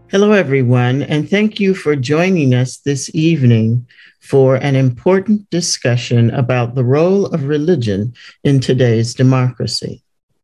Hello, everyone, and thank you for joining us this evening for an important discussion about the role of religion in today's democracy.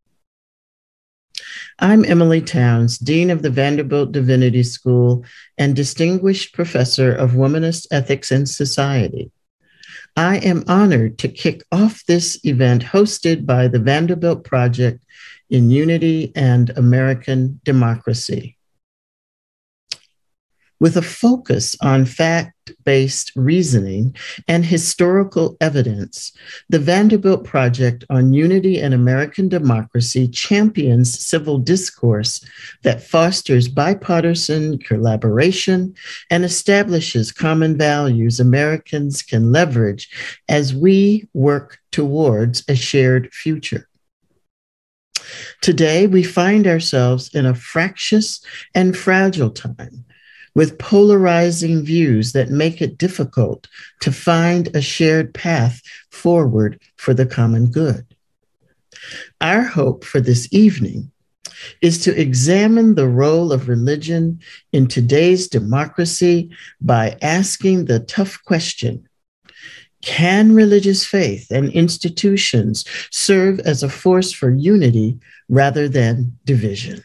I'm Emily Towns, Dean of the Vanderbilt Divinity School and Distinguished Professor of Womanist Ethics and Society. I am honored to kick off this event hosted by the Vanderbilt Project in Unity and American Democracy. With a focus on fact-based reasoning and historical evidence, the Vanderbilt Project on Unity and American Democracy champions civil discourse that fosters bipartisan collaboration and establishes common values Americans can leverage as we work towards a shared future. Today, we find ourselves in a fractious and fragile time, with polarizing views that make it difficult to find a shared path forward for the common good. Our hope for this evening is to examine the role of religion in today's democracy by asking the tough question: can religious faith and institutions serve as a force for unity rather than division?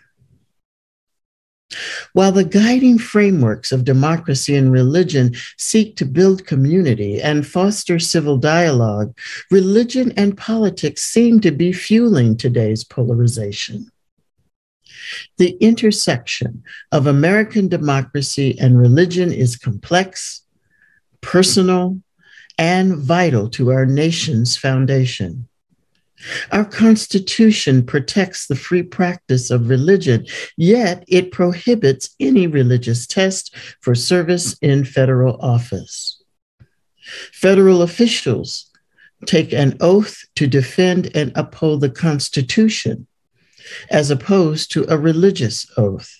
While the guiding frameworks of democracy and religion seek to build community and foster civil dialogue, religion and politics seem to be fueling today's polarization. The intersection of American democracy and religion is complex, personal, and vital to our nation's foundation. Our Constitution protects the free practice of religion, yet it prohibits any religious test for service in federal office. Federal officials take an oath to defend and uphold the Constitution, as opposed to a religious oath.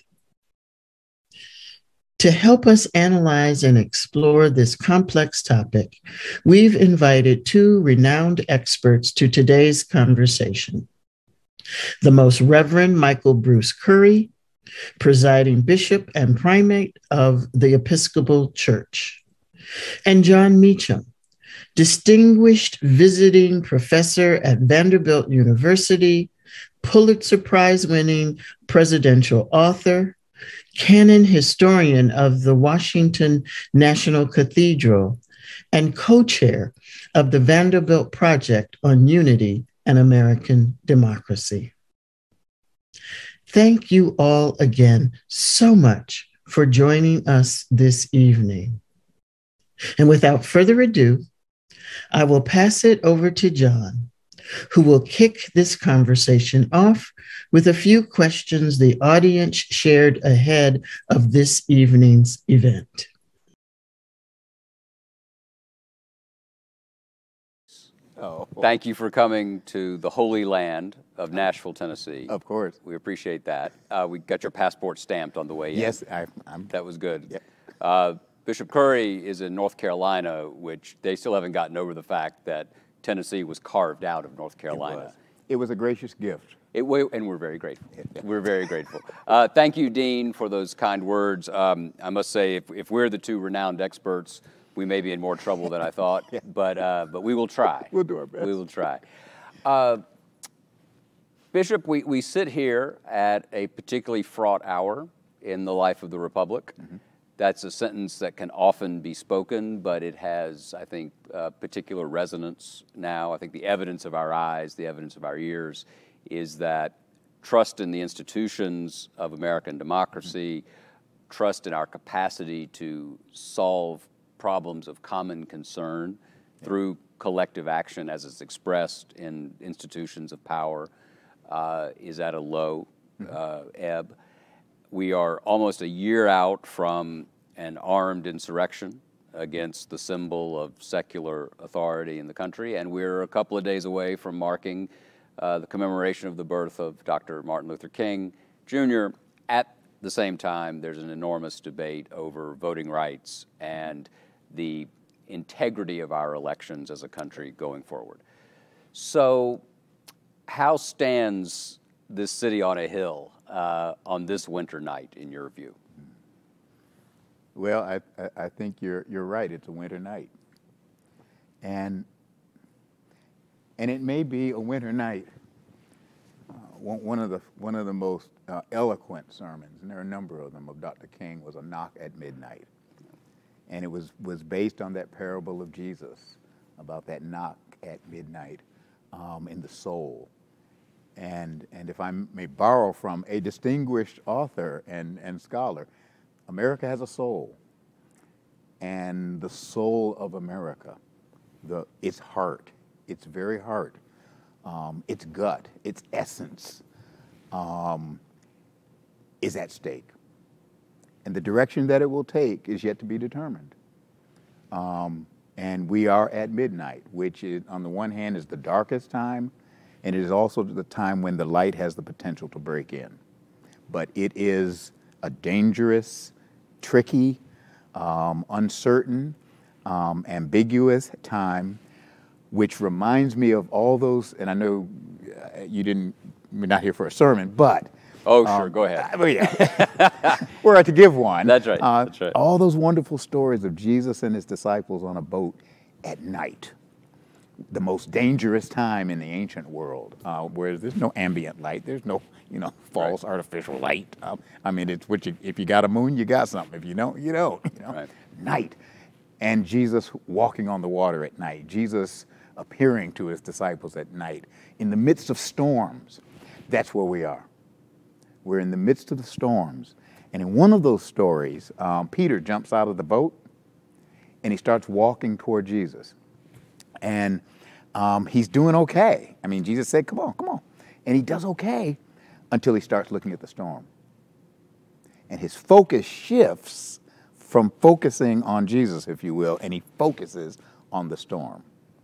To help us analyze and explore this complex topic, we've invited two renowned experts to today's conversation. The Most Reverend Michael Bruce Curry, Presiding Bishop and Primate of the Episcopal Church, and Jon Meacham, Distinguished Visiting Professor at Vanderbilt University, Pulitzer Prize-winning presidential author, canon historian of the Washington National Cathedral, and co-chair of the Vanderbilt Project on Unity and American Democracy. Thank you all again so much for joining us this evening. And without further ado, I will pass it over to Jon, who will kick this conversation off with a few questions the audience shared ahead of this evening's event. Thank you for coming to the Holy Land of Nashville, Tennessee. Of course. We appreciate that. We got your passport stamped on the way in. Yes, that was good. Yeah. Bishop Curry is in North Carolina, which they still haven't gotten over the fact that Tennessee was carved out of North Carolina. It was a gracious gift. And we're very grateful. We're very grateful. Thank you, Dean, for those kind words. I must say, if we're the two renowned experts, we may be in more trouble than I thought, Yeah. but we will try. We'll do our best. We will try. Bishop, we sit here at a particularly fraught hour in the life of the Republic. Mm-hmm. That's a sentence that can often be spoken, but it has, I think, particular resonance now. I think the evidence of our eyes, the evidence of our ears, is that trust in the institutions of American democracy, trust in our capacity to solve problems of common concern through collective action as it's expressed in institutions of power, is at a low ebb. We are almost a year out from an armed insurrection against the symbol of secular authority in the country, and we're a couple of days away from marking the commemoration of the birth of Dr. Martin Luther King, Jr. At the same time, there's an enormous debate over voting rights and the integrity of our elections as a country going forward. So how stands this city on a hill on this winter night, in your view? Well, I think you're right. It's a winter night, and it may be a winter night. One of the most eloquent sermons, and there are a number of them, of Dr. King was A Knock at Midnight, and it was based on that parable of Jesus about that knock at midnight in the soul. And if I may borrow from a distinguished author and scholar, America has a soul, and the soul of America, its heart, its very heart, its gut, its essence, is at stake. And the direction that it will take is yet to be determined. And we are at midnight, which is, on the one hand, is the darkest time, and it is also the time when the light has the potential to break in. But it is a dangerous, tricky, uncertain, ambiguous time, which reminds me of all those, and I know we're not here for a sermon, but oh, sure, go ahead. Well, yeah. We're to give one. That's right. That's right. All those wonderful stories of Jesus and his disciples on a boat at night, the most dangerous time in the ancient world, where there's no ambient light, there's no false artificial light. I mean, it's if you got a moon, you got something. If you don't, you don't. Right. Night, and Jesus walking on the water at night. Jesus appearing to his disciples at night in the midst of storms. That's where we are. We're in the midst of the storms. And in one of those stories, Peter jumps out of the boat and he starts walking toward Jesus. And he's doing okay. I mean, Jesus said, come on, come on. And he does okay until he starts looking at the storm. And his focus shifts from focusing on Jesus, if you will, and he focuses on the storm.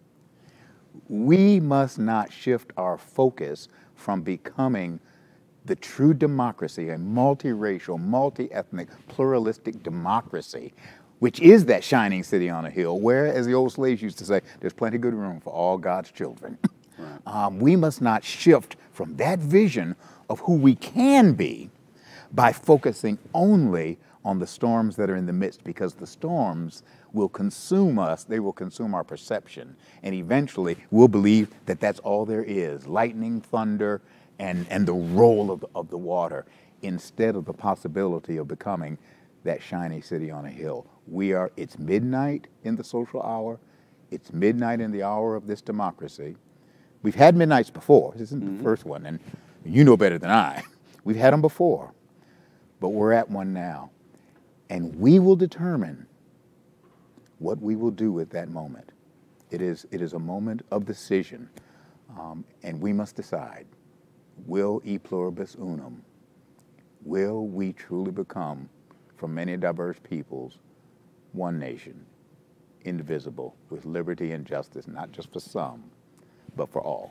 We must not shift our focus from becoming the true democracy, a multiracial, multi-ethnic, pluralistic democracy, which is that shining city on a hill, where, as the old slaves used to say, there's plenty of good room for all God's children. Right. We must not shift from that vision of who we can be by focusing only on the storms that are in the midst, because the storms will consume us, they will consume our perception, and eventually we'll believe that that's all there is, lightning, thunder, and the roll of the water, instead of the possibility of becoming that shiny city on a hill. It's midnight in the social hour, it's midnight in the hour of this democracy. We've had midnights before, this isn't the first one, and you know better than I. We've had them before, but we're at one now. And we will determine what we will do with that moment. It is a moment of decision, and we must decide, will e pluribus unum, will we truly become, from many diverse peoples, one nation, indivisible, with liberty and justice, not just for some, but for all.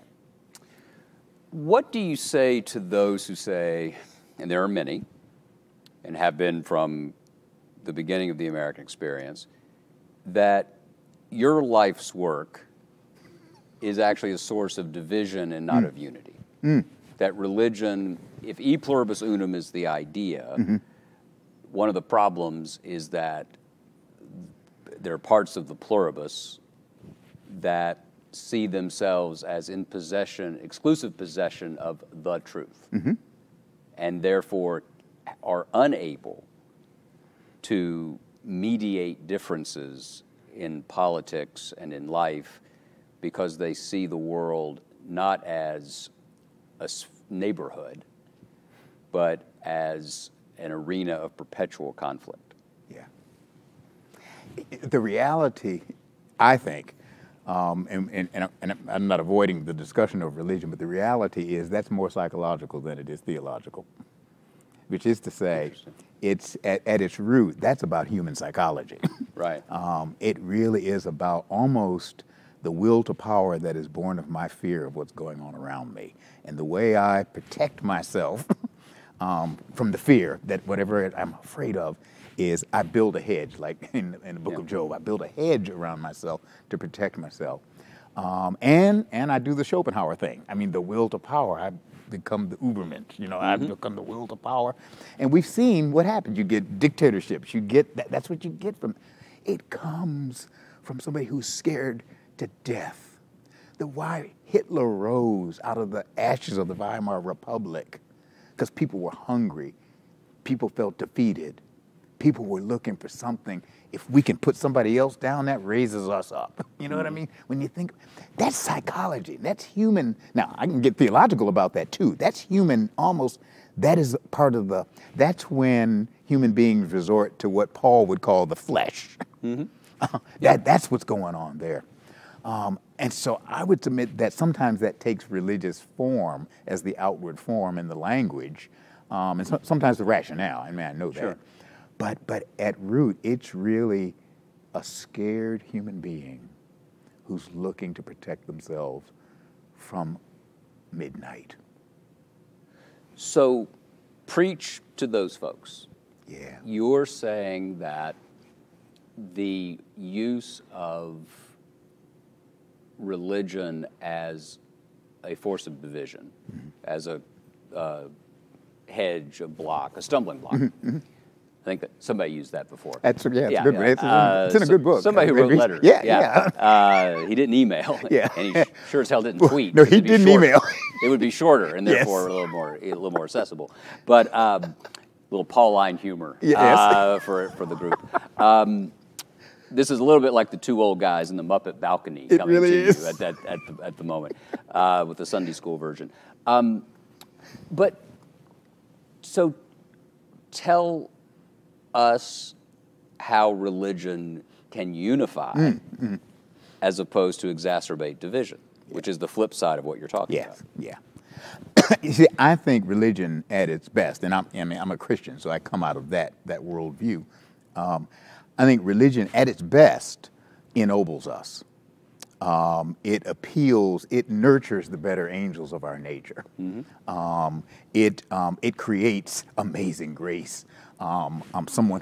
What do you say to those who say, and there are many, and have been from the beginning of the American experience, that your life's work is actually a source of division and not of unity? That religion, if e pluribus unum is the idea, one of the problems is that there are parts of the pluribus that see themselves as in possession, exclusive possession of the truth, and therefore are unable to mediate differences in politics and in life, because they see the world not as a neighborhood, but as an arena of perpetual conflict. Yeah. The reality, I think, and I'm not avoiding the discussion of religion, but the reality is that's more psychological than it is theological, which is to say, it's at its root, that's about human psychology. Right. It really is about almost the will to power that is born of my fear of what's going on around me. And the way I protect myself from the fear that whatever I'm afraid of is I build a hedge, like in the book of Job. I build a hedge around myself to protect myself. And I do the Schopenhauer thing. I mean, the will to power. become the Ubermensch. You know, I've become the will to power. And we've seen what happens. You get dictatorships. You get that's what you get from. It comes from somebody who's scared to death. Why Hitler rose out of the ashes of the Weimar Republic, because people were hungry. People felt defeated. People were looking for something. If we can put somebody else down, that raises us up. You know what I mean? When you think, that's psychology. That's human. Now, I can get theological about that too. That's human almost. That is part of that's when human beings resort to what Paul would call the flesh. That's what's going on there. And so I would submit that sometimes that takes religious form as the outward form in the language, and sometimes the rationale. I mean, I know that. But at root, it's really a scared human being who's looking to protect themselves from midnight. So preach to those folks. Yeah. You're saying that the use of religion as a force of division, as a hedge, a block, a stumbling block. I think that somebody used that before. It's a good. It's in a good book. Somebody who wrote letters. He didn't email. And he sure as hell didn't tweet. No, he didn't email. It would be shorter and therefore a little more accessible. But little Pauline humor for the group. This is a little bit like the two old guys in the Muppet balcony coming to you at the moment with the Sunday school version. But so tell us how religion can unify as opposed to exacerbate division, which is the flip side of what you're talking about. Yeah. You see, I think religion at its best, and I'm a Christian, so I come out of that worldview. I think religion at its best ennobles us. It appeals, it nurtures the better angels of our nature. It creates amazing grace. Someone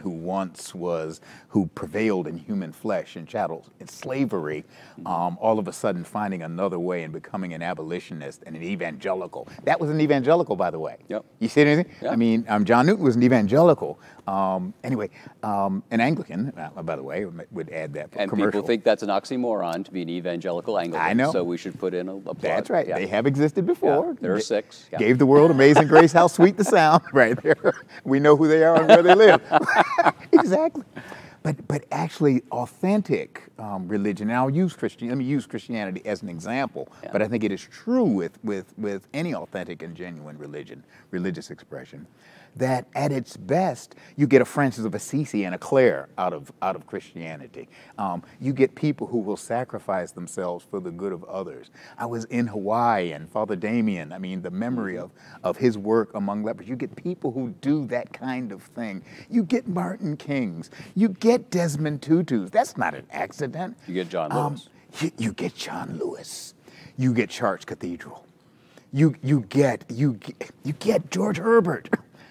who prevailed in human flesh and chattel in slavery, all of a sudden finding another way and becoming an abolitionist and an evangelical. That was an evangelical, by the way. You see anything? I mean, John Newton was an evangelical. Anyway, an Anglican, by the way, would add that. And commercial. People think that's an oxymoron to be an evangelical Anglican. I know. So we should put in a plug. That's right. They have existed before. There are 6. Gave the world amazing grace. How sweet the sound, right there. We know who they are and where they live. Exactly. But actually, authentic religion. And let me use Christianity as an example. But I think it is true with any authentic and genuine religious expression, that at its best, you get a Francis of Assisi and a Clare out of Christianity. You get people who will sacrifice themselves for the good of others. I was in Hawaii, and Father Damien, I mean, the memory of his work among lepers. You get people who do that kind of thing. You get Martin Kings. You get Desmond Tutus. That's not an accident. You get John Lewis. You get John Lewis. You get Chartres Cathedral. You get George Herbert.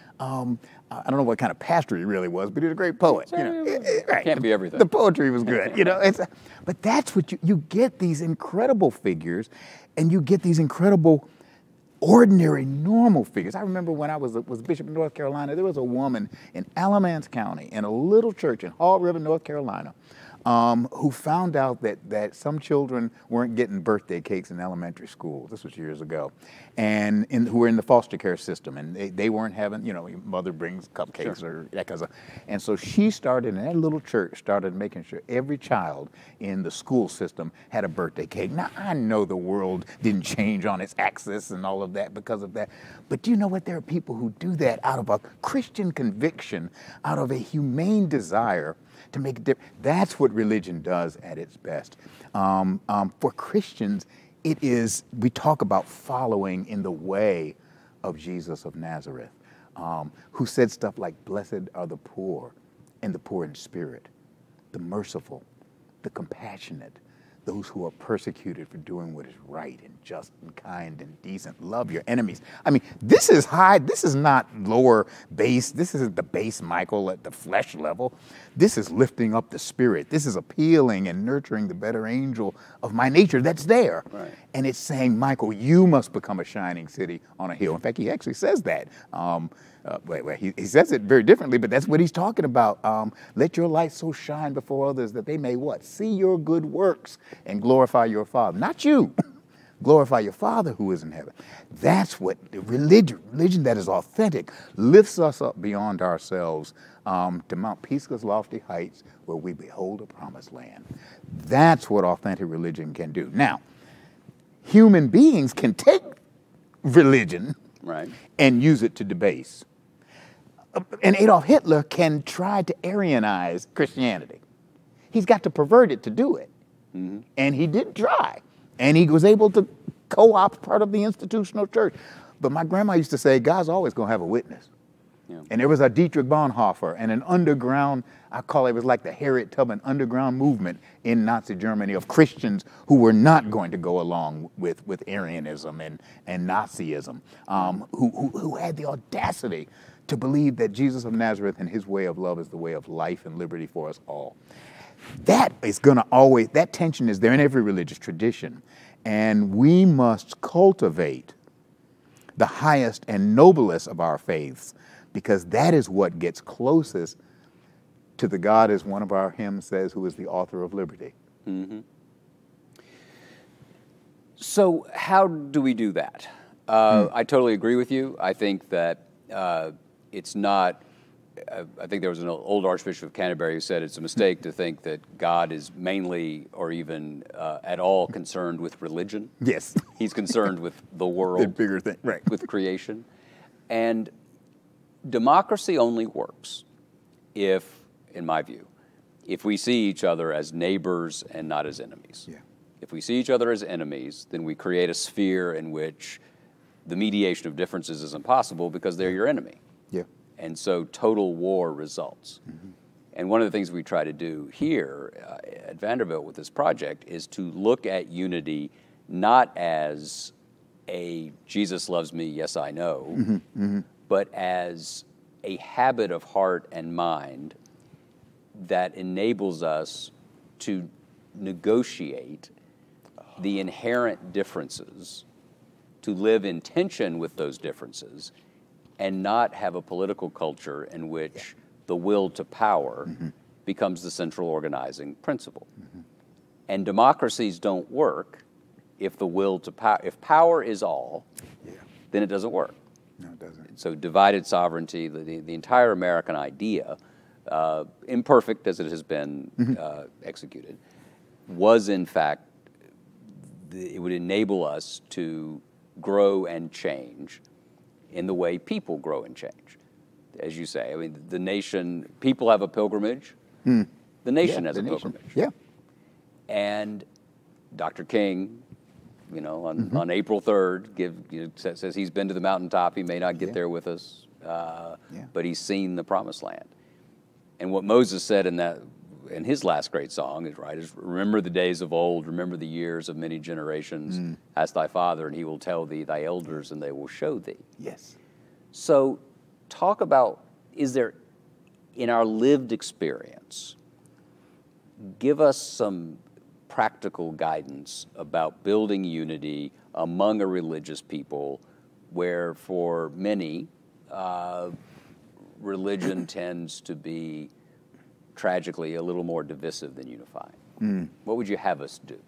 I don't know what kind of pastor he really was, but he was a great poet. Right. Can't be everything. The poetry was good, but that's what you get, these incredible figures, and you get these incredible, ordinary, normal figures. I remember when I was bishop in North Carolina, there was a woman in Alamance County in a little church in Hall River, North Carolina, who found out that some children weren't getting birthday cakes in elementary school. This was years ago. And who were in the foster care system, and they weren't having, mother brings cupcakes or that kind of stuff. And so she started, in that little church, started making sure every child in the school system had a birthday cake. Now, I know the world didn't change on its axis and all of that because of that, but do you know what? There are people who do that out of a Christian conviction, out of a humane desire to make a difference. That's what religion does at its best. For Christians, we talk about following in the way of Jesus of Nazareth, who said stuff like, "Blessed are the poor, and the poor in spirit, the merciful, the compassionate, those who are persecuted for doing what is right and just and kind and decent. Love your enemies. I mean, this is high. This is not lower base. This isn't the base Michael at the flesh level. This is lifting up the spirit. This is appealing and nurturing the better angel of my nature that's there. Right. And it's saying, Michael, you must become a shining city on a hill. In fact, he actually says that. He says it very differently, but that's what he's talking about. Let your light so shine before others that they may what? See your good works and glorify your Father. Not you. Glorify your Father who is in heaven. That's what the religion that is authentic, lifts us up beyond ourselves to Mount Pisgah's lofty heights where we behold a promised land. That's what authentic religion can do. Now, human beings can take religion and use it to debase. And Adolf Hitler can try to Aryanize Christianity. He's got to pervert it to do it. Mm-hmm. And he did try. And he was able to co-opt part of the institutional church. But my grandma used to say, God's always going to have a witness. Yeah. And there was a Dietrich Bonhoeffer and an underground, I call it was like the Harriet Tubman underground movement in Nazi Germany of Christians who were not going to go along with Aryanism and Nazism, who had the audacity to believe that Jesus of Nazareth and his way of love is the way of life and liberty for us all. That is going to always, that tension is there in every religious tradition. And we must cultivate the highest and noblest of our faiths, because that is what gets closest to the God, as one of our hymns says, who is the author of liberty. Mm-hmm. So how do we do that? I totally agree with you. I think that it's not, I think there was an old Archbishop of Canterbury who said it's a mistake to think that God is mainly or even at all concerned with religion. Yes. He's concerned with the world. The bigger thing, right. With creation. And democracy only works if, in my view, if we see each other as neighbors and not as enemies. Yeah. If we see each other as enemies, then we create a sphere in which the mediation of differences is impossible because they're your enemy. Yeah. And so total war results. Mm-hmm. And one of the things we try to do here at Vanderbilt with this project is to look at unity not as a Jesus loves me, yes I know, mm-hmm. Mm-hmm. but as a habit of heart and mind that enables us to negotiate the inherent differences, to live in tension with those differences, and not have a political culture in which the will to power mm-hmm. becomes the central organizing principle. Mm-hmm. And democracies don't work if the will to power, if power is all, then it doesn't work. No, it doesn't. So divided sovereignty, the entire American idea, imperfect as it has been mm-hmm. Executed, was in fact, it would enable us to grow and change in the way people grow and change. As you say, I mean, the nation, people have a pilgrimage, the nation has a pilgrimage. Yeah. And Dr. King, you know, on, mm-hmm. on April 3rd, says he's been to the mountaintop. He may not get there with us, but he's seen the promised land. And what Moses said in his last great song is remember the days of old, remember the years of many generations. Ask thy father, and he will tell thee, thy elders, and they will show thee. Yes. So talk about, is there, in our lived experience, give us some practical guidance about building unity among a religious people where for many, religion tends to be tragically a little more divisive than unifying. What would you have us do?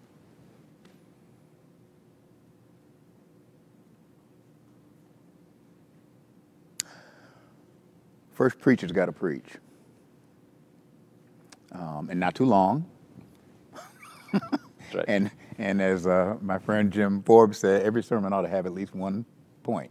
First, preacher's got to preach. And not too long. Right. And as my friend Jim Forbes said, every sermon ought to have at least one point.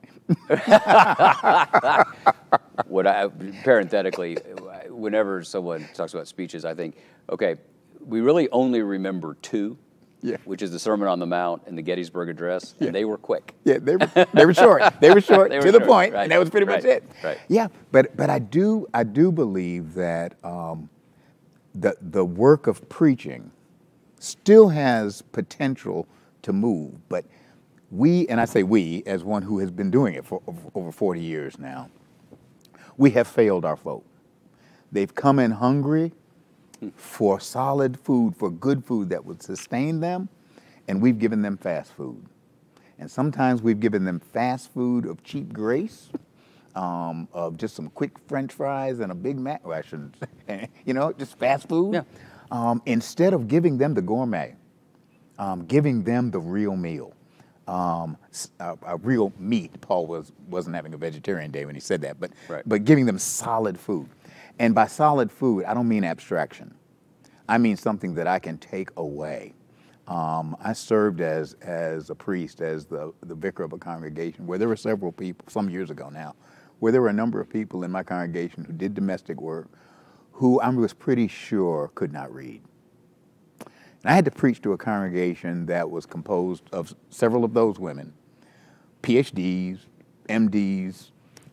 Parenthetically, whenever someone talks about speeches, I think, okay, we really only remember two, which is the Sermon on the Mount and the Gettysburg Address, and they were quick. Yeah, they were short. They were short They were to the short, point, right, and that was pretty much it. Right. Yeah, but I do believe that the work of preaching still has potential to move. But we, and I say we as one who has been doing it for over 40 years now, we have failed our folk. They've come in hungry for solid food, for good food that would sustain them, and we've given them fast food. And sometimes we've given them fast food of cheap grace, of just some quick French fries and a Big Mac. Well, I shouldn't, you know, just fast food. Yeah. Instead of giving them the gourmet, giving them the real meal, a real meat. Paul wasn't having a vegetarian day when he said that, but giving them solid food. And by solid food, I don't mean abstraction. I mean something that I can take away. I served as a priest, as the vicar of a congregation where there were several people, some years ago now, where there were a number of people in my congregation who did domestic work who I was pretty sure could not read. And I had to preach to a congregation that was composed of several of those women, PhDs, MDs,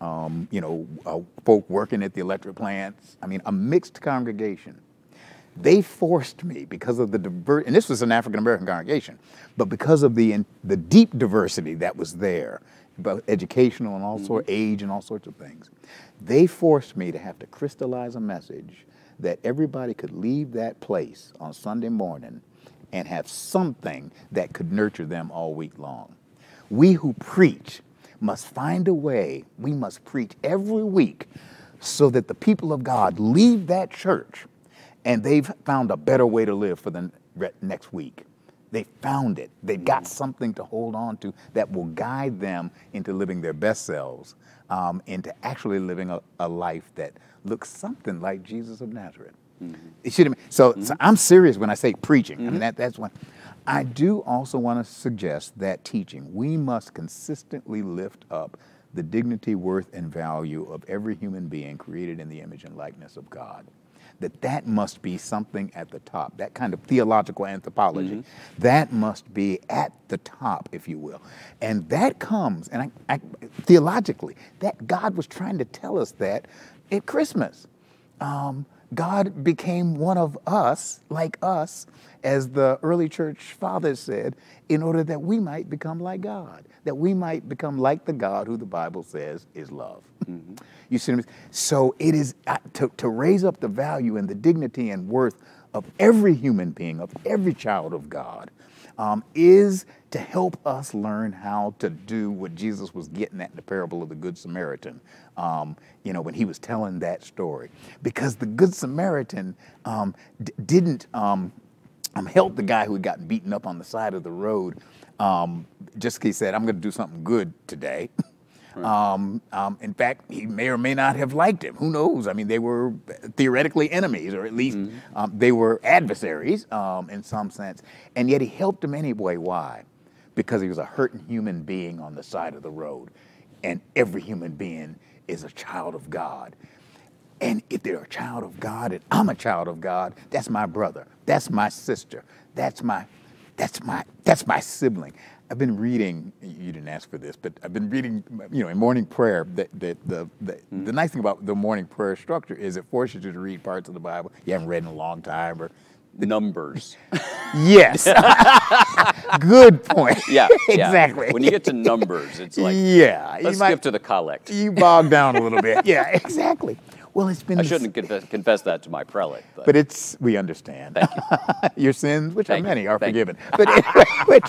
folk working at the electric plants. I mean, a mixed congregation. They forced me because of the and this was an African-American congregation, but because of the deep diversity that was there, both educational and also age and all sorts of things, they forced me to have to crystallize a message that everybody could leave that place on Sunday morning and have something that could nurture them all week long. We who preach must find a way, we must preach every week so that the people of God leave that church and they've found a better way to live for the next week. They found it. They've got something to hold on to that will guide them into living their best selves, into actually living a life that looks something like Jesus of Nazareth. It should. So I'm serious when I say preaching. I mean, that's one. I do also want to suggest that teaching, we must consistently lift up the dignity, worth, and value of every human being created in the image and likeness of God. That must be something at the top, that kind of theological anthropology, that must be at the top, if you will. And that comes, and I theologically, that God was trying to tell us that at Christmas. God became one of us, like us, as the early church fathers said, in order that we might become like God, that we might become like the God who the Bible says is love. You see what I mean? So it is to raise up the value and the dignity and worth of every human being, of every child of God, is to help us learn how to do what Jesus was getting at in the parable of the Good Samaritan, when he was telling that story. Because the Good Samaritan didn't help the guy who had gotten beaten up on the side of the road just because he said, I'm going to do something good today. In fact, he may or may not have liked him. Who knows? I mean, they were theoretically enemies, or at least they were adversaries in some sense. And yet he helped him anyway. Why? Because he was a hurting human being on the side of the road. And every human being is a child of God. And if they're a child of God and I'm a child of God, that's my brother. That's my sister. That's my sibling. I've been reading, you didn't ask for this, but I've been reading, in morning prayer, the nice thing about the morning prayer structure is it forces you to read parts of the Bible you haven't read in a long time. Or Numbers. Yes. Good point. Yeah. Exactly. When you get to Numbers, it's like, let's skip to the collect. You bog down a little bit. Yeah, exactly. Well, it's been. I shouldn't confess that to my prelate. But we understand. Thank you. Your sins, which are many, are forgiven. You. But anyway,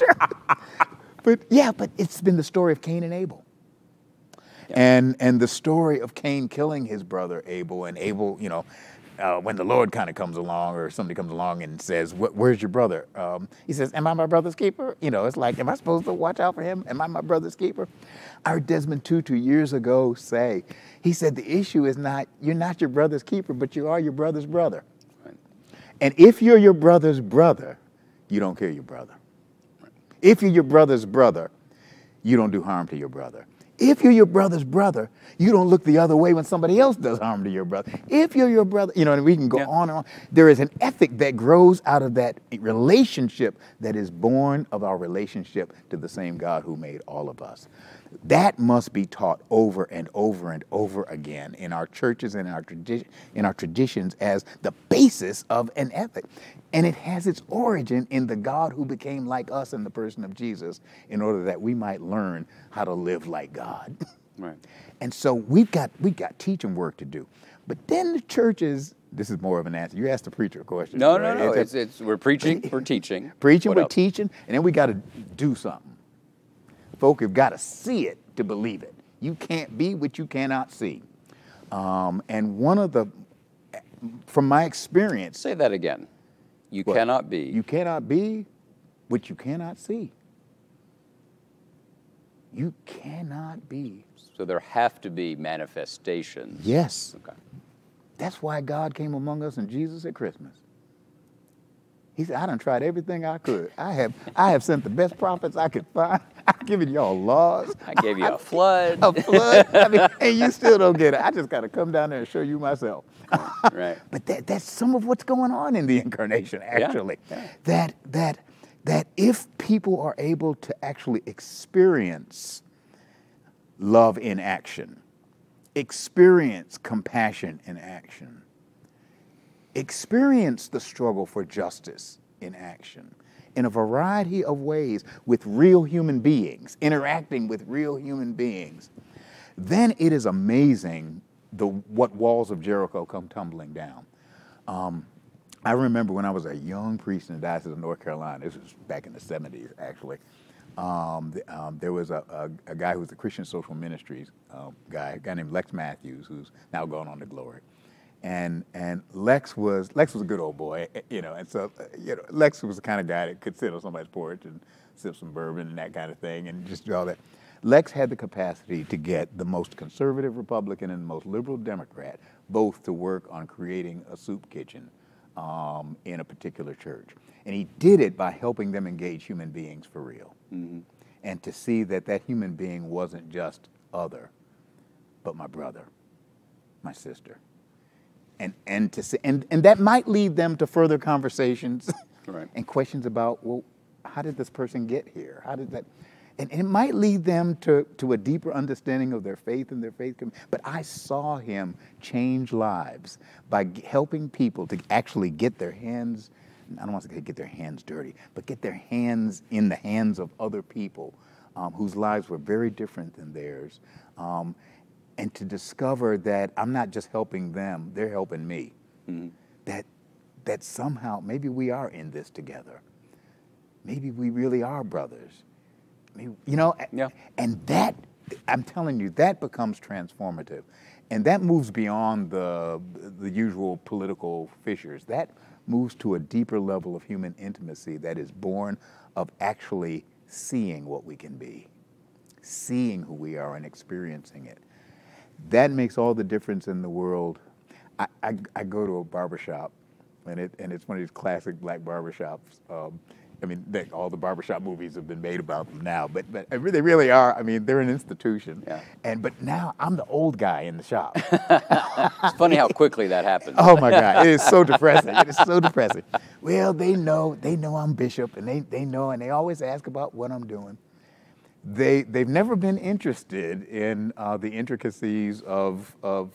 but it's been the story of Cain and Abel. Yeah. And the story of Cain killing his brother Abel, and Abel, when the Lord kind of comes along, or somebody comes along and says, where's your brother? He says, am I my brother's keeper? It's like, am I supposed to watch out for him? Am I my brother's keeper? I heard Desmond Tutu years ago say, he said, the issue is not, you're not your brother's keeper, but you are your brother's brother. Right. And if you're your brother's brother, you don't kill your brother. Right. If you're your brother's brother, you don't do harm to your brother. If you're your brother's brother, you don't look the other way when somebody else does harm to your brother. If you're your brother, and we can go on and on. There is an ethic that grows out of that relationship that is born of our relationship to the same God who made all of us. That must be taught over and over and over again in our churches and in our traditions as the basis of an ethic. And it has its origin in the God who became like us in the person of Jesus in order that we might learn how to live like God. Right. And so we've got teaching work to do. But then the churches, this is more of an answer. You asked the preacher a question. No, right? no, no. We're preaching, we're teaching. Preaching, What we're else? teaching, and then we got to do something. Folk have got to see it to believe it. You can't be what you cannot see. And one of the, from my experience. Say that again. You What? cannot be. You cannot be what you cannot see. You cannot be. So there have to be manifestations. Yes. Okay. That's why God came among us in Jesus at Christmas. He said, I done tried everything I could. I have sent the best prophets I could find. I've given y'all laws. I gave you a flood. A flood. I mean, and you still don't get it. I just got to come down there and show you myself. Right. But that's some of what's going on in the incarnation, actually. Yeah. That if people are able to actually experience love in action, experience compassion in action, experience the struggle for justice in action in a variety of ways with real human beings, interacting with real human beings, then it is amazing what walls of Jericho come tumbling down. I remember when I was a young priest in the Diocese of North Carolina, this was back in the 70s actually, there was a guy who was the Christian Social Ministries guy, a guy named Lex Matthews, who's now gone on to glory. And Lex was a good old boy, and so Lex was the kind of guy that could sit on somebody's porch and sip some bourbon and that kind of thing and just do all that. Lex had the capacity to get the most conservative Republican and the most liberal Democrat both to work on creating a soup kitchen in a particular church. And he did it by helping them engage human beings for real. Mm-hmm. And to see that human being wasn't just other, but my brother, my sister. And to see, and that might lead them to further conversations Right. and questions about, well, how did this person get here? How did that? And it might lead them to a deeper understanding of their faith and their faith. But I saw him change lives by helping people to actually get their hands, I don't want to say get their hands dirty, but get their hands in the hands of other people whose lives were very different than theirs. And to discover that I'm not just helping them, they're helping me. Mm-hmm. That somehow, maybe we are in this together. Maybe we really are brothers. Maybe, Yeah. And that, I'm telling you, that becomes transformative. And that moves beyond the usual political fissures. That moves to a deeper level of human intimacy that is born of actually seeing what we can be, seeing who we are and experiencing it. That makes all the difference in the world. I go to a barbershop, and it's one of these classic black barbershops. All the barbershop movies have been made about them now, but they really are. I mean, they're an institution. Yeah. But now I'm the old guy in the shop. It's funny how quickly that happens. Oh my God, it is so depressing. It is so depressing. Well, they know I'm Bishop, and they know, and they always ask about what I'm doing. They've never been interested in the intricacies of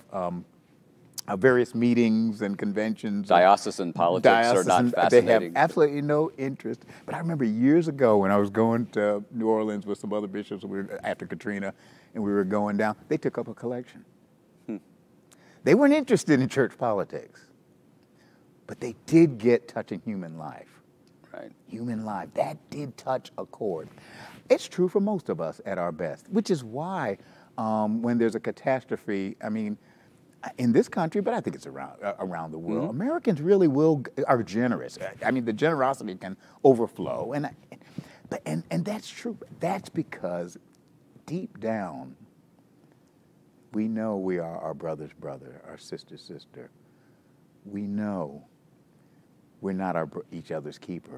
various meetings and conventions. Diocesan politics are not fascinating. They have absolutely no interest. But I remember years ago when I was going to New Orleans with some other bishops after Katrina, and we were going down, they took up a collection. They weren't interested in church politics, but they did get touching human life. Right. Human life. That did touch a chord. It's true for most of us at our best, which is why when there's a catastrophe, I mean, in this country, but I think it's around the world, mm-hmm. Americans really are generous. I mean, the generosity can overflow, and that's true. That's because deep down, we know we are our brother's brother, our sister's sister. We know we're not each other's keeper.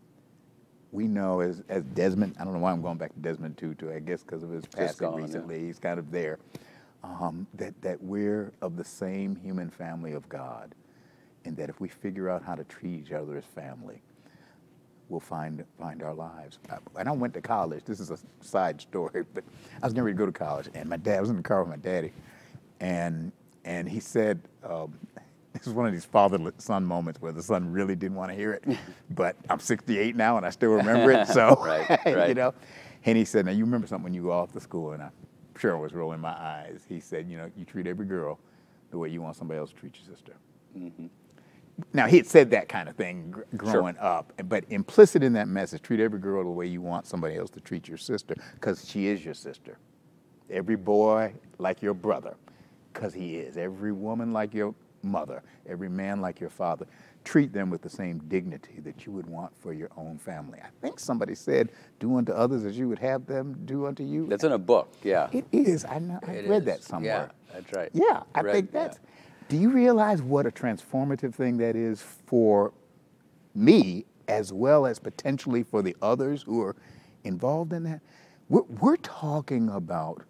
We know, as Desmond, I don't know why I'm going back to Desmond Tutu, I guess because of his passing recently, he's kind of there, that we're of the same human family of God, and that if we figure out how to treat each other as family, we'll find our lives. And I went to college. This is a side story, but I was getting ready to go to college, and I was in the car with my daddy, and he said, this is one of these father-son moments where the son really didn't want to hear it, but I'm 68 now and I still remember it, so, right. you know. And he said, now you remember something when you go off to school, and I'm sure I was rolling my eyes. He said, you know, you treat every girl the way you want somebody else to treat your sister. Mm-hmm. Now, he had said that kind of thing growing up, but implicit in that message, treat every girl the way you want somebody else to treat your sister, because she is your sister. Every boy like your brother, because he is. Every woman like your mother. Every man like your father. Treat them with the same dignity that you would want for your own family. I think somebody said, do unto others as you would have them do unto you. That's in a book, yeah. It is. I know. I read that somewhere. Yeah, that's right. Yeah, I think that's... Do you realize what a transformative thing that is for me, as well as potentially for the others who are involved in that? We're talking about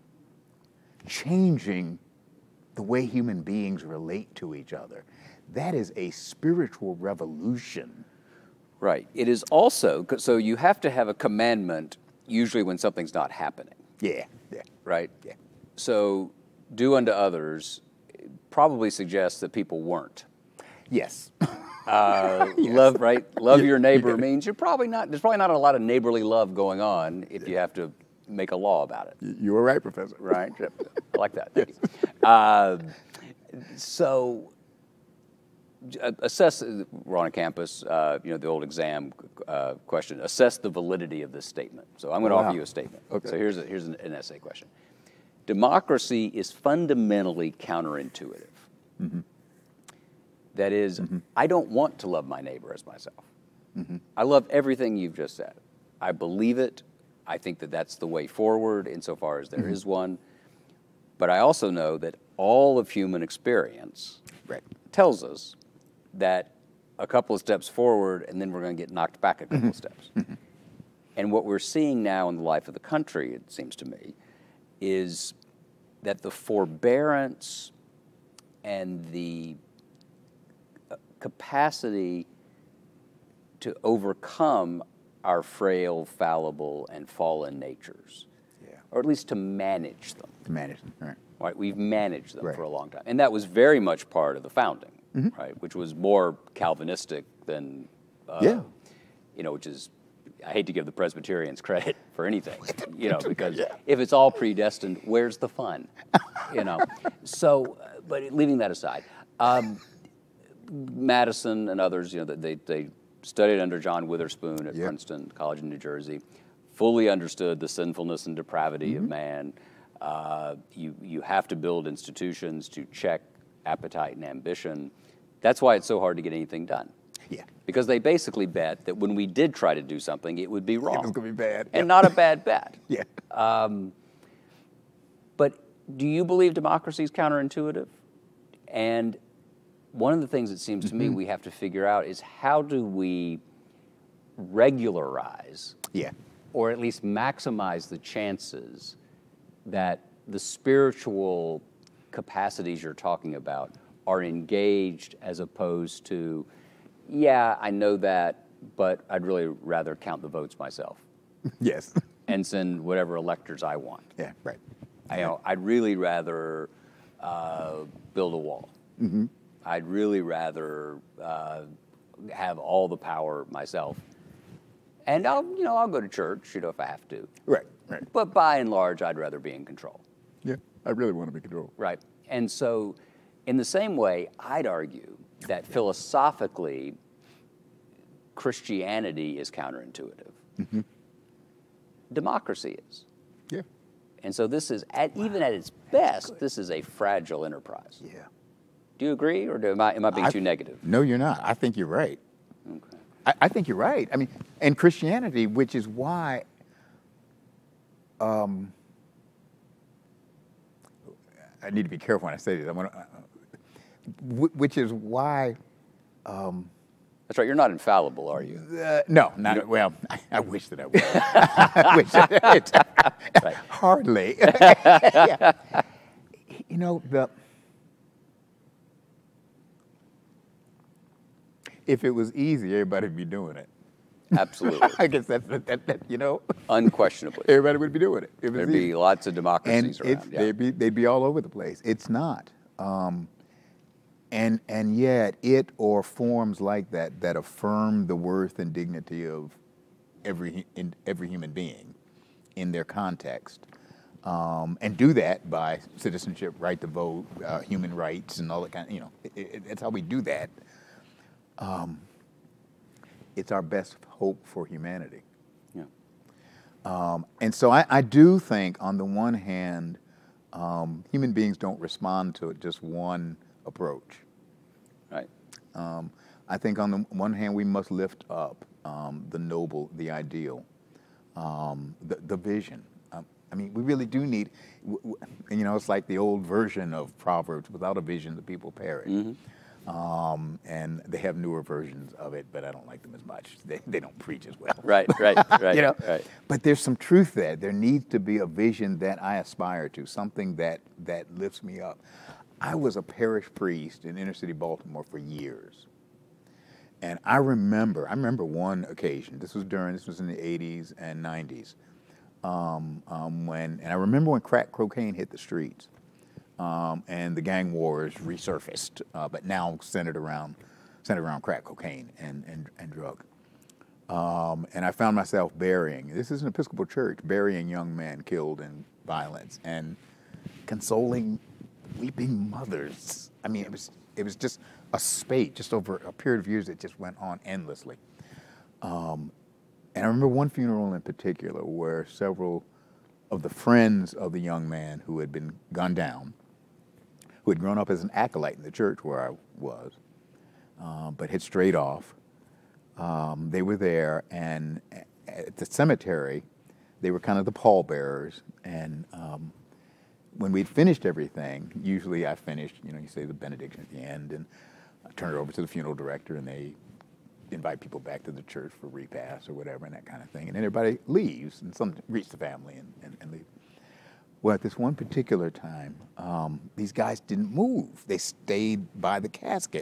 changing the way human beings relate to each other. That is a spiritual revolution. Right. It is also, so you have to have a commandment usually when something's not happening. Yeah. Right? Yeah. So do unto others probably suggests that people weren't. Yes. Love, right? Love your neighbor means there's probably not a lot of neighborly love going on if you have to make a law about it. You were right, Professor. Right? I like that. Thank you. So assess, we're on a campus, you know, the old exam question, assess the validity of this statement. So I'm going to offer you a statement. Okay. So here's an essay question. Democracy is fundamentally counterintuitive. Mm-hmm. That is, I don't want to love my neighbor as myself. Mm-hmm. I love everything you've just said. I believe it. I think that that's the way forward insofar as there is one. But I also know that all of human experience tells us that a couple of steps forward and then we're going to get knocked back a couple of steps. And what we're seeing now in the life of the country, it seems to me, is that the forbearance and the capacity to overcome our frail, fallible, and fallen natures, or at least to manage them. To manage them, right? We've managed them for a long time. And that was very much part of the founding, right? Which was more Calvinistic than, you know, which is, I hate to give the Presbyterians credit for anything, you know, because if it's all predestined, where's the fun, you know? So, but leaving that aside, Madison and others, you know, they studied under John Witherspoon at Princeton College in New Jersey, fully understood the sinfulness and depravity of man. You have to build institutions to check appetite and ambition. That's why it's so hard to get anything done. Yeah. Because they basically bet that when we did try to do something, it would be wrong. It was going to be bad. And not a bad bet. Yeah. But do you believe democracy is counterintuitive? And one of the things it seems to me we have to figure out is how do we regularize or at least maximize the chances that the spiritual capacities you're talking about are engaged as opposed to, yeah, I know that, but I'd really rather count the votes myself. Yes. And send whatever electors I want. Yeah, right. I'd really rather build a wall. I'd really rather have all the power myself. And I'll go to church, you know, if I have to. Right. But by and large, I'd rather be in control. Yeah, I really want to be in control. Right. And so, in the same way, I'd argue that philosophically, Christianity is counterintuitive. Democracy is. Yeah. And so this is, even at its best, this is a fragile enterprise. Yeah. Do you agree, or am I being too negative? No, you're not. I think you're right. Okay. I think you're right. I mean, and Christianity, which is why, I need to be careful when I say this. Which is why. That's right. You're not infallible, are you? No, not well. I wish that I were. I wish that right. Hardly. Yeah. You know, if it was easy, everybody would be doing it. Absolutely. I guess that you know, Unquestionably. everybody would be doing it. It was There'd easy. be lots of democracies And around. Yeah. they'd be all over the place. It's not. And yet it or forms like that that affirm the worth and dignity of every human being in their context, and do that by citizenship, right to vote, human rights, and all that kind of, you know, it's how we do that. It's our best hope for humanity. Yeah. And so I do think, on the one hand, human beings don't respond to just one approach. Right. I think on the one hand, we must lift up the noble, the ideal, the vision. I mean, we really do need, you know, it's like the old version of Proverbs, without a vision, the people perish. Mm-hmm. And they have newer versions of it, but I don't like them as much. They don't preach as well. Right, right, right. You know? Right. But there's some truth there. There needs to be a vision that I aspire to, something that lifts me up. I was a parish priest in inner city Baltimore for years. And I remember one occasion, this was in the 80s and 90s, and I remember when crack cocaine hit the streets, and the gang wars resurfaced, but now centered around crack cocaine and drug. And I found myself this is an Episcopal church, burying young men killed in violence and consoling weeping mothers. I mean, it was just a spate, just over a period of years that just went on endlessly. And I remember one funeral in particular where several of the friends of the young man who had been gunned down, who had grown up as an acolyte in the church where I was, but had strayed off, they were there, and at the cemetery, they were kind of the pallbearers, and when we'd finished everything, usually I finished, you know, you say the benediction at the end, and I turn it over to the funeral director, and they invite people back to the church for repast or whatever, and that kind of thing. And then everybody leaves, and some greets the family and leave. Well, at this one particular time, these guys didn't move. They stayed by the casket.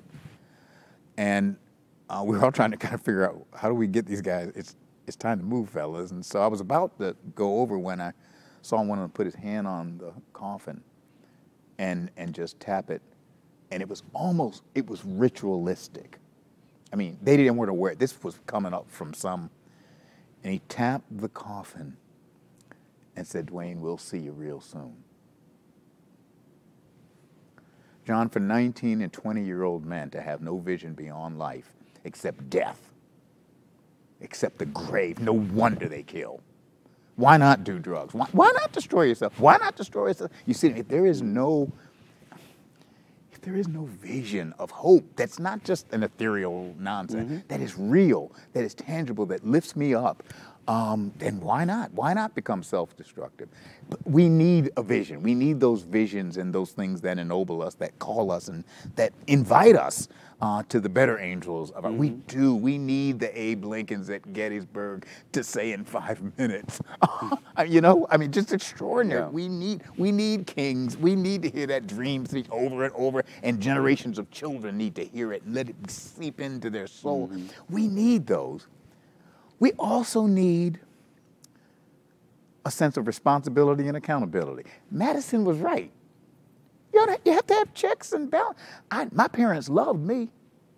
And we were all trying to kind of figure out, how do we get these guys? It's time to move, fellas. And so I was about to go over when I saw one of them put his hand on the coffin and just tap it. And it was ritualistic. I mean, they didn't want to wear it. This was coming up from some, and he tapped the coffin and said, "Dwayne, we'll see you real soon." John, for 19 and 20-year-old men to have no vision beyond life except death, except the grave, no wonder they kill. Why not do drugs? Why not destroy yourself? Why not destroy yourself? You see, if there is no vision of hope, that's not just an ethereal nonsense, that is real, that is tangible, that lifts me up, then why not? Why not become self-destructive? But we need a vision. We need those visions and those things that ennoble us, that call us, and that invite us to the better angels of our. We do. We need the Abe Lincolns at Gettysburg to say in 5 minutes. You know, I mean, just extraordinary. Yeah. We need kings. We need to hear that dream speak over and over, and generations of children need to hear it and let it seep into their soul. We need those. We also need a sense of responsibility and accountability. Madison was right. You have to have checks and balance. My parents loved me.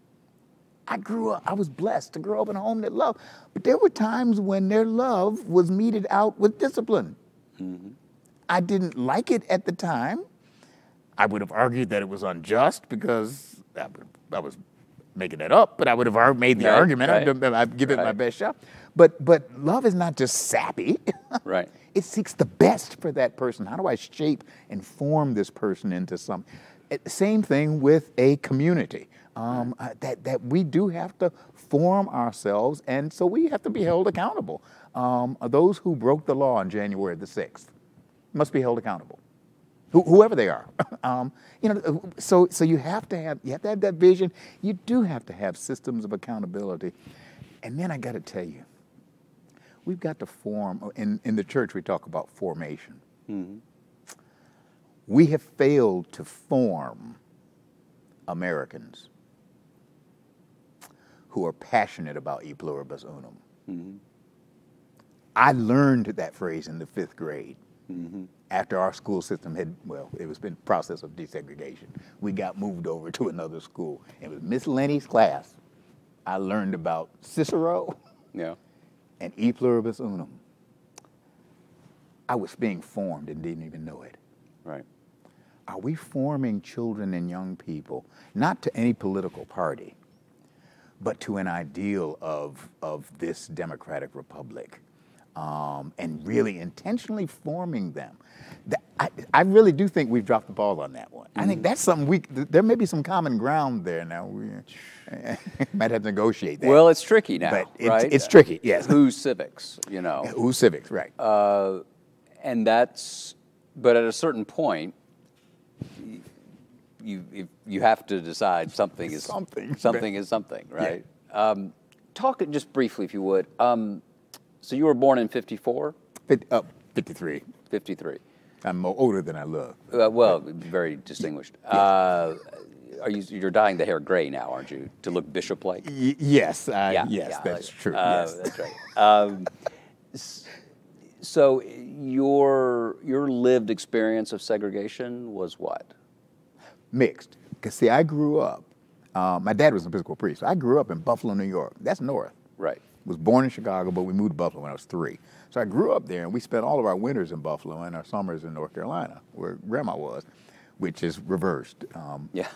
I was blessed to grow up in a home that loved, but there were times when their love was meted out with discipline. I didn't like it at the time. I would have argued that it was unjust because I was making that up, but I would have made the argument. I'd give it my best shot. But love is not just sappy. Right. It seeks the best for that person. How do I shape and form this person into something? Same thing with a community. That we do have to form ourselves, and so we have to be held accountable. Those who broke the law on January the 6th must be held accountable. Whoever they are, you know. So you have to have that vision. You do have to have systems of accountability, and then I got to tell you, we've got to form. In the church, we talk about formation. We have failed to form Americans who are passionate about e pluribus unum. I learned that phrase in the 5th grade. Mm-hmm. After our school system had, well, it was been process of desegregation. We got moved over to another school. It was Miss Lenny's class. I learned about Cicero Yeah. and E pluribus unum. I was being formed and didn't even know it. Right. Are we forming children and young people, not to any political party, but to an ideal of this democratic republic, and really intentionally forming them? I really do think we've dropped the ball on that one. I think that's something there may be some common ground there now. We might have to negotiate that. Well, it's tricky now, But right? it's tricky, yes. Who's civics, you know? Who's civics, right. And that's, but at a certain point, you have to decide something is something, right? Yeah. Talk just briefly, if you would. So you were born in 54? 53. 53. I'm more older than I look. Well, very distinguished. You're dyeing the hair gray now, aren't you, to look bishop-like? Yes, that's true. Yes. That's right. So your lived experience of segregation was what? Mixed. Because, see, I grew up, my dad was an Episcopal priest. So I grew up in Buffalo, New York. That's north. Right. Was born in Chicago, but we moved to Buffalo when I was 3. So I grew up there, and we spent all of our winters in Buffalo and our summers in North Carolina, where Grandma was, which is reversed. Yeah.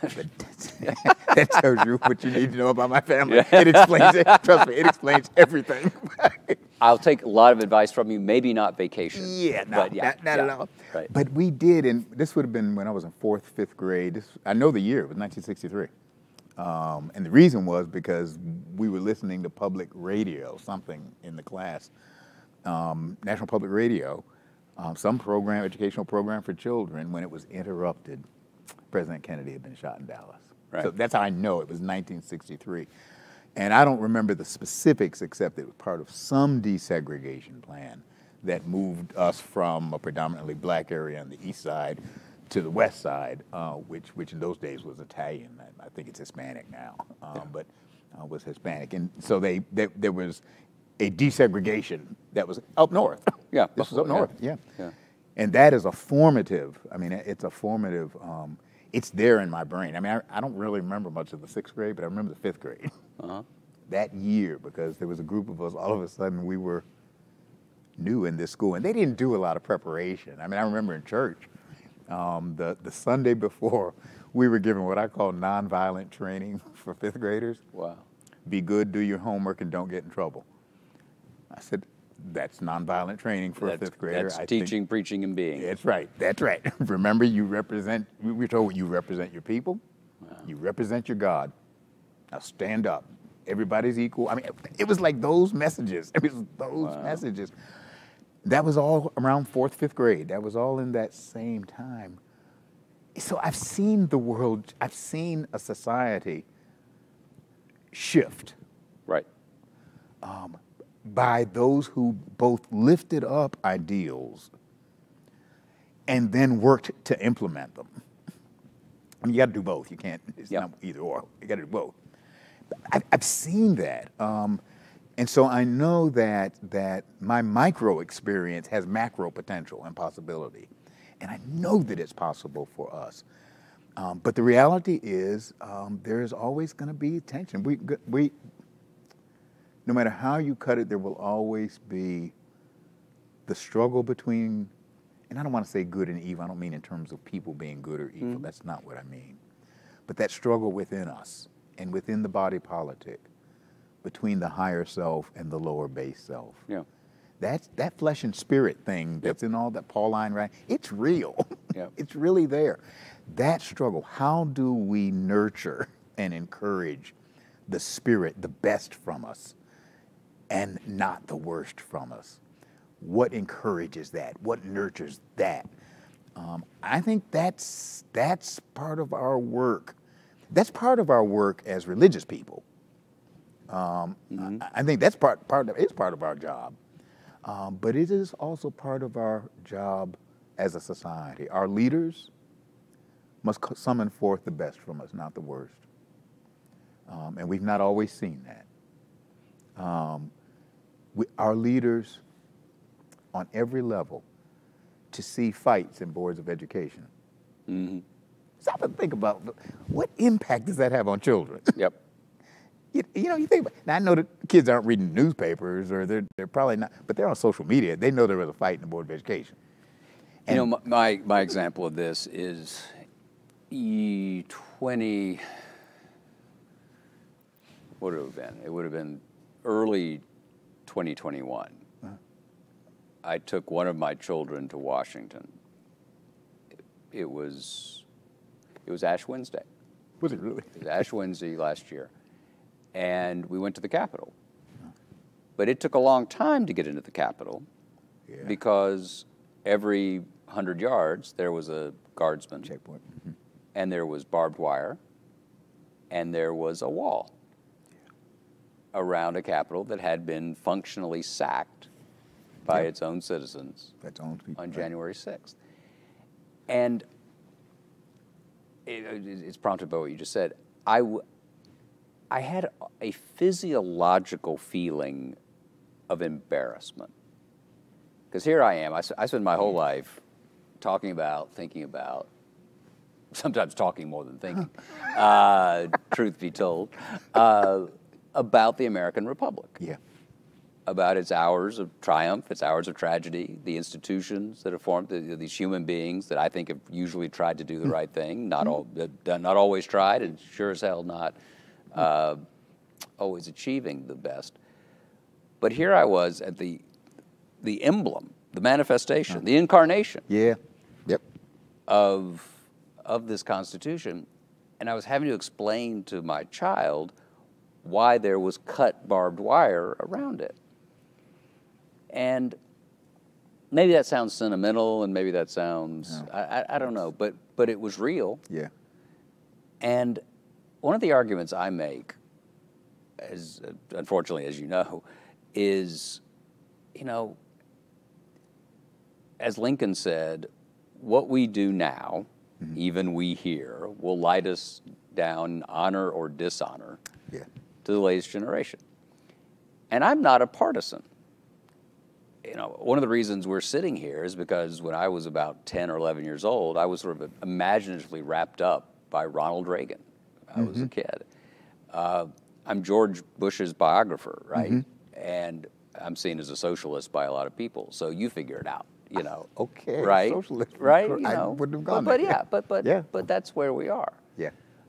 That tells you what you need to know about my family. Yeah. It explains it. Trust me, it explains everything. I'll take a lot of advice from you. Maybe not vacation. Yeah, no, but not at all. Right. But we did, and this would have been when I was in 4th, 5th grade. I know the year. It was 1963. And the reason was because we were listening to public radio, something in the class, National Public Radio, some program, educational program for children, when it was interrupted. President Kennedy had been shot in Dallas. Right. So that's how I know it was 1963. And I don't remember the specifics, except it was part of some desegregation plan that moved us from a predominantly black area on the east side to the west side, which in those days was Italian. I think it's Hispanic now, but was Hispanic. And so there was a desegregation that was up north. Yeah, this was up north. Yeah. Yeah. And that is a formative. I mean, it's a formative. It's there in my brain. I mean, I don't really remember much of the 6th grade, but I remember the 5th grade. That year, because there was a group of us. All of a sudden, we were new in this school, and they didn't do a lot of preparation. I mean, I remember in church, the Sunday before, we were given what I call nonviolent training for 5th graders. Wow. Be good, do your homework, and don't get in trouble. I said, that's nonviolent training for a 5th grader. That's teaching, preaching, and being. That's right. That's right. Remember, you represent, we're told you represent your people. Wow. You represent your God. Now stand up. Everybody's equal. I mean, it was like those messages. It was those messages. That was all around 4th, 5th grade. That was all in that same time. So I've seen the world, I've seen a society shift. Right. By those who both lifted up ideals and then worked to implement them. I mean, you got to do both. You can't, it's not either or. You got to do both. I've seen that. And so I know that my micro experience has macro potential and possibility. And I know that it's possible for us. But the reality is there is always going to be tension. No matter how you cut it, there will always be the struggle between, and I don't want to say good and evil. I don't mean in terms of people being good or evil. That's not what I mean. But that struggle within us and within the body politic, between the higher self and the lower base self. Yeah. That flesh and spirit thing that's in all that Pauline writing, it's real. Yep. It's really there. That struggle, how do we nurture and encourage the spirit, the best from us, and not the worst from us? What encourages that? What nurtures that? I think that's part of our work. That's part of our work as religious people. I think that's part of our job. But it is also part of our job as a society. Our leaders must summon forth the best from us, not the worst. And we've not always seen that. our leaders on every level to see fights in boards of education. Mm-hmm. Stop and think about what impact does that have on children? Yep. You know, you think about, now I know that kids aren't reading newspapers, or they're probably not, but they're on social media. They know there was a fight in the Board of Education. And you know, my example of this is 20, what would it have been? It would have been early 2021. I took one of my children to Washington. It was Ash Wednesday. Was it really? It was Ash Wednesday last year. And we went to the Capitol. But it took a long time to get into the Capitol because every 100 yards there was a guardsman. Checkpoint. Mm-hmm. And there was barbed wire. And there was a wall around a Capitol that had been functionally sacked by its own citizens on January 6th. And it's prompted by what you just said. I had a physiological feeling of embarrassment. Because here I am, I spend my whole life talking about, thinking about, sometimes talking more than thinking, truth be told, about the American Republic. Yeah. About its hours of triumph, its hours of tragedy, the institutions that have formed, these human beings that I think have usually tried to do the right thing, not always tried, and sure as hell not always achieving the best. But here I was at the emblem, the manifestation, the incarnation of this Constitution, and I was having to explain to my child why there was cut barbed wire around it. And maybe that sounds sentimental, and maybe that sounds, I don't know, but it was real. Yeah. And one of the arguments I make, as unfortunately, as you know, is, you know, as Lincoln said, what we do now, even we here, will light us down honor or dishonor to the latest generation. And I'm not a partisan. You know, one of the reasons we're sitting here is because when I was about 10 or 11 years old, I was sort of imaginatively wrapped up by Ronald Reagan. I was a kid. I'm George Bush's biographer, right? And I'm seen as a socialist by a lot of people. So you figure it out, you know. Okay. Right? Socialist. Right? You I know. wouldn't have gone but there. yeah, but that's where we are. Yeah.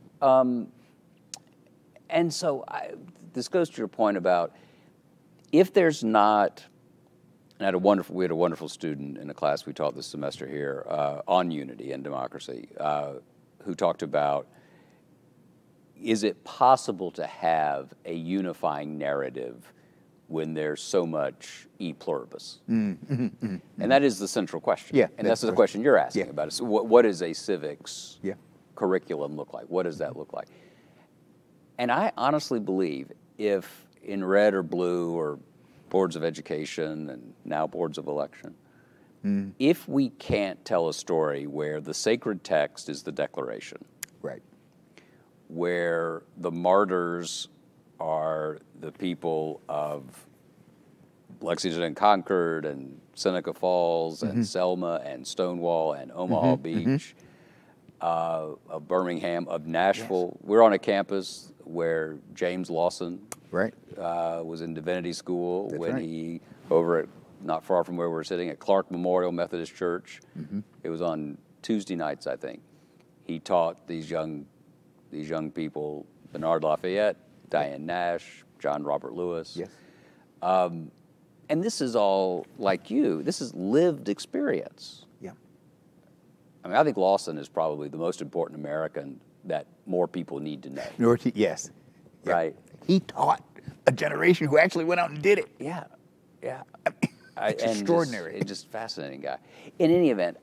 And so this goes to your point about if there's not, and we had a wonderful student in a class we taught this semester here on unity and democracy who talked about, is it possible to have a unifying narrative when there's so much e pluribus? And that is the central question. Yeah, and that's the question you're asking about. So what does a civics curriculum look like? What does that look like? And I honestly believe if in red or blue or boards of education and now boards of election, if we can't tell a story where the sacred text is the Declaration, right, where the martyrs are the people of Lexington and Concord and Seneca Falls and Selma and Stonewall and Omaha Beach, of Birmingham, of Nashville. We're on a campus where James Lawson was in divinity school when he, over at not far from where we're sitting, at Clark Memorial Methodist Church. It was on Tuesday nights, I think. He taught these young people, Bernard Lafayette, Diane Nash, John Robert Lewis. Yes. And this is all like you. This is lived experience. Yeah. I mean, I think Lawson is probably the most important American that more people need to know. Yes. Right. He taught a generation who actually went out and did it. Yeah. Yeah. It's extraordinary. Just fascinating guy. In any event,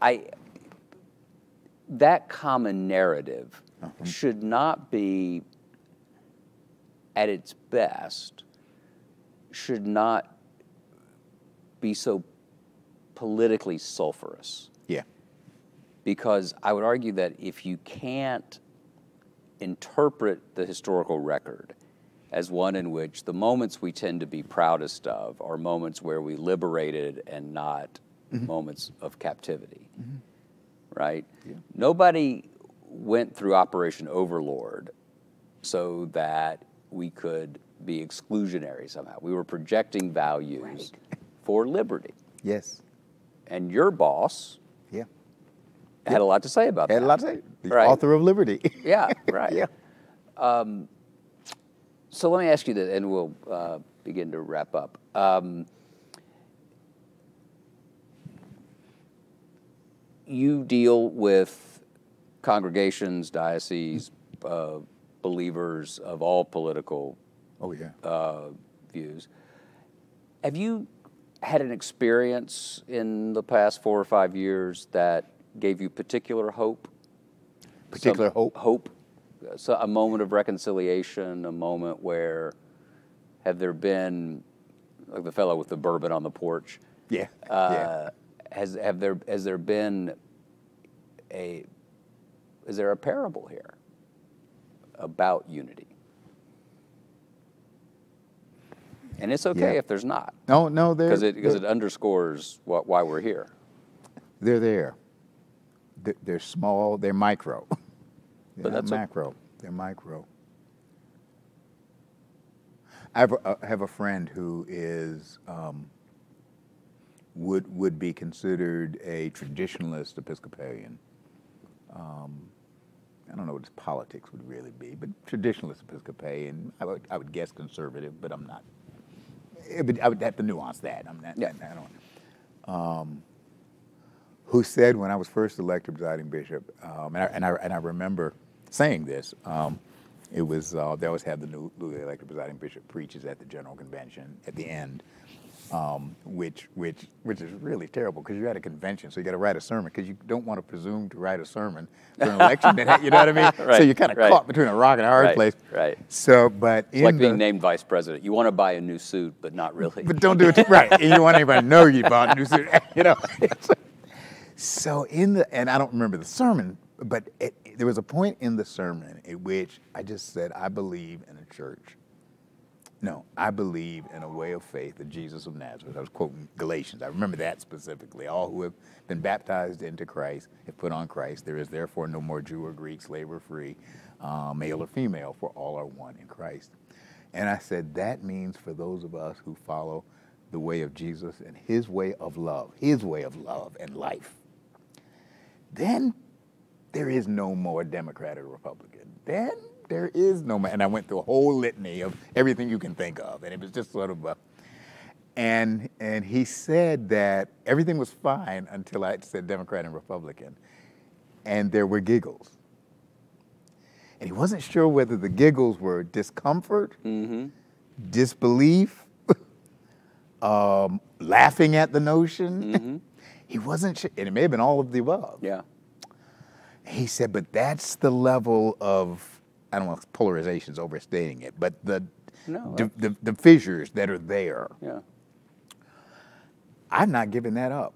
that common narrative should not be, at its best, should not be so politically sulfurous. Yeah. Because I would argue that if you can't interpret the historical record as one in which the moments we tend to be proudest of are moments where we liberated and not moments of captivity, right? Yeah. Nobody went through Operation Overlord so that we could be exclusionary somehow. We were projecting values for liberty. Yes. And your boss had a lot to say about that. Had a lot to say. The author of Liberty. Yeah, right. Yeah. So let me ask you this, and we'll begin to wrap up. You deal with congregations, dioceses, believers of all political views. Have you had an experience in the past 4 or 5 years that gave you particular hope? Hope? So a moment of reconciliation, a moment where, have there been, like the fellow with the bourbon on the porch? Yeah. Has there been is there a parable here about unity? And it's okay if there's not. No, because it underscores why we're here. They're there. They're small. They're micro. But that's macro. They're micro. I have a friend who is would be considered a traditionalist Episcopalian. I don't know what his politics would really be, but traditionalist Episcopalian. I would guess conservative, but I'm not. I would have to nuance that. I'm not. Yeah. I don't. Who said when I was first elected presiding bishop, and I remember saying this. It was they always have the newly elected presiding bishop preaches at the general convention at the end, which is really terrible because you're at a convention, so you got to write a sermon because you don't want to presume to write a sermon for an election. You know what I mean? Right, so you're kind of caught between a rock and a hard place. Right. So, but it's like being named vice president. You want to buy a new suit, but not really. But don't do it right. And you don't want anybody to know you bought a new suit. You know. So and I don't remember the sermon, but there was a point in the sermon in which I just said, I believe in a church. No, I believe in a way of faith, the Jesus of Nazareth. I was quoting Galatians. I remember that specifically. All who have been baptized into Christ have put on Christ. There is therefore no more Jew or Greek, slave or free, male or female, for all are one in Christ. And I said, that means for those of us who follow the way of Jesus and his way of love and life, then there is no more Democrat or Republican. Then there is no more. And I went through a whole litany of everything you can think of. And it was just sort of and he said that everything was fine until I said Democrat and Republican. And there were giggles. And he wasn't sure whether the giggles were discomfort, disbelief, laughing at the notion. He wasn't sure, and it may have been all of the above. Yeah. He said, but that's the level of, I don't know if polarization's overstating it, but the fissures that are there. Yeah. I've not given that up.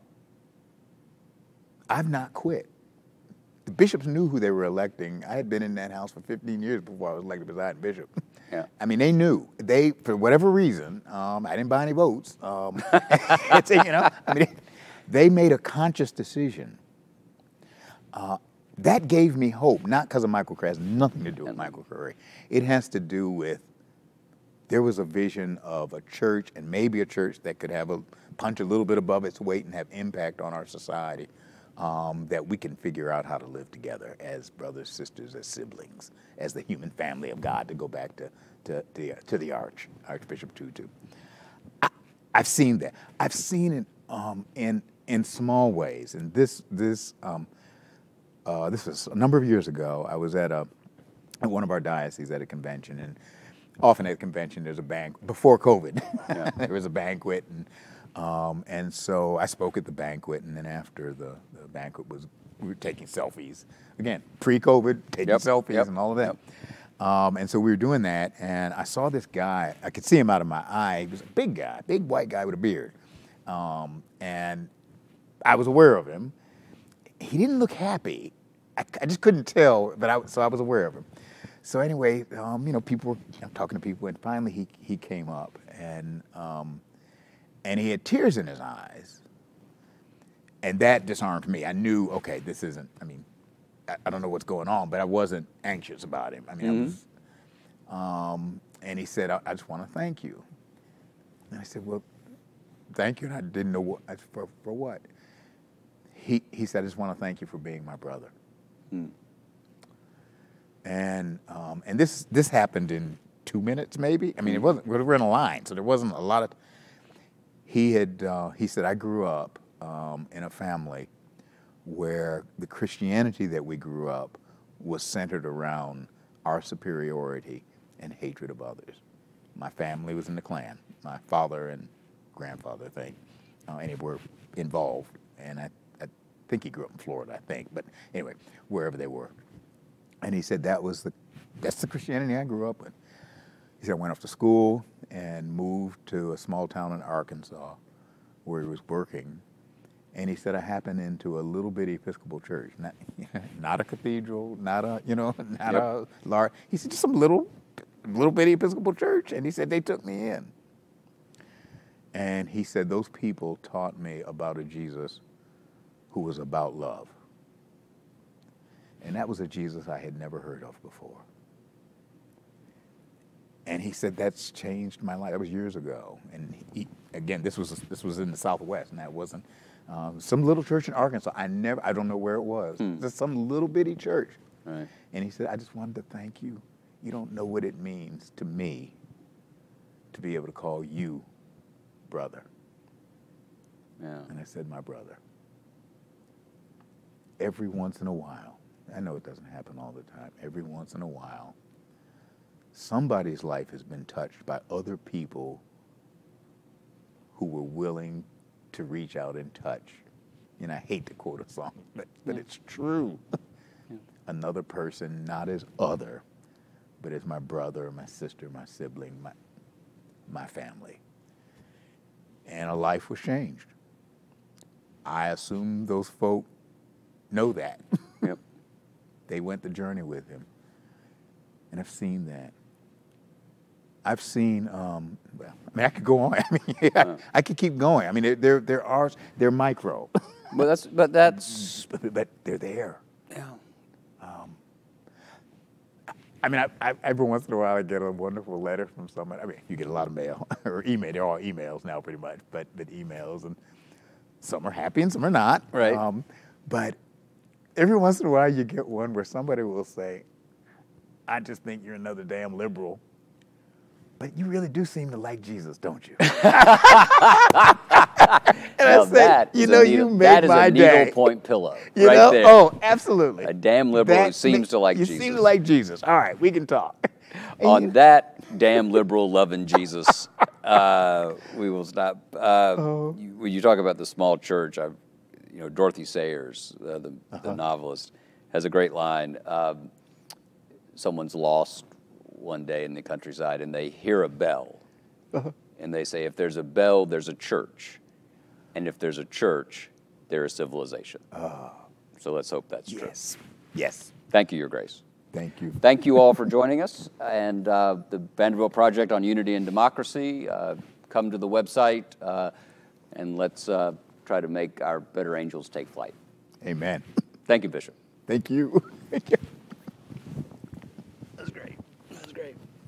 I've not quit. The bishops knew who they were electing. I had been in that house for 15 years before I was elected presiding bishop. Yeah. I mean, they knew. They, for whatever reason, I didn't buy any votes. They made a conscious decision. That gave me hope, not because of Michael Curry. It has nothing to do with Michael Curry. It has to do with there was a vision of a church, and maybe a church that could have punch a little bit above its weight and have impact on our society, that we can figure out how to live together as brothers, sisters, as siblings, as the human family of God, to go back to the Archbishop Tutu. I've seen that. I've seen it in small ways, and this was a number of years ago. I was at one of our dioceses at a convention, and often at a convention there's a banquet. Before COVID, there was a banquet, and so I spoke at the banquet, and then after the banquet we were taking selfies. Again, pre-COVID, taking selfies and all of that. And so we were doing that, and I saw this guy. I could see him out of my eye. He was a big guy, big white guy with a beard. And I was aware of him. He didn't look happy. I just couldn't tell, so I was aware of him. So anyway, people were talking to people, and finally he came up, and he had tears in his eyes, and that disarmed me. I knew, okay, this isn't. I mean, I don't know what's going on, but I wasn't anxious about him. I mean, I was. And he said, I just want to thank you. And I said, well, thank you. And I didn't know what for what. He said, I just want to thank you for being my brother. And this happened in 2 minutes, maybe. I mean, it wasn't. We were in a line, so there wasn't a lot of. He said, I grew up in a family where the Christianity that we grew up was centered around our superiority and hatred of others. My family was in the Klan. My father and grandfather, and they were involved. And I think he grew up in Florida, I think. But anyway, wherever they were. And he said that's the Christianity I grew up with. He said I went off to school and moved to a small town in Arkansas where he was working. And he said I happened into a little bitty Episcopal church, not a cathedral, not a large. He said just some little bitty Episcopal church, and he said they took me in. And he said those people taught me about a Jesus who was about love. And that was a Jesus I had never heard of before. And he said that's changed my life. That was years ago. And again, this was in the Southwest, and that wasn't some little church in Arkansas. I don't know where it was. Just some little bitty church. Right. And he said, I just wanted to thank you. You don't know what it means to me to be able to call you brother. Yeah. And I said, my brother. Every once in a while, I know it doesn't happen all the time, every once in a while, somebody's life has been touched by other people who were willing to reach out and touch. And I hate to quote a song, but it's true. Yeah. Another person, not as other, but as my brother, my sister, my sibling, my family. And a life was changed. I assume those folk know that. Yep. They went the journey with him. And I've seen that. I've seen, I could go on. I mean, I could keep going. I mean, they're micro. But but they're there. Yeah. I mean, every once in a while I get a wonderful letter from someone. I mean, you get a lot of mail or email. They're all emails now, pretty much. But emails, and some are happy and some are not. Right. But every once in a while you get one where somebody will say, "I just think you're another damn liberal, but you really do seem to like Jesus, don't you?" And I said, you made my day. That is a needle-point pillow you right know? there. Oh, absolutely. A damn liberal who seems to like Jesus. You seem to like Jesus. All right, we can talk. On that damn liberal loving Jesus, we will stop. When you talk about the small church, Dorothy Sayers, the novelist, has a great line. Someone's lost one day in the countryside, and they hear a bell. And they say, if there's a bell, there's a church. And if there's a church, there is civilization. So let's hope that's true. Yes. Thank you, Your Grace. Thank you. Thank you all for joining us. And the Vanderbilt Project on Unity and Democracy, come to the website, and let's try to make our better angels take flight. Amen. Thank you, Bishop. Thank you. Thank you. That's great. That's great.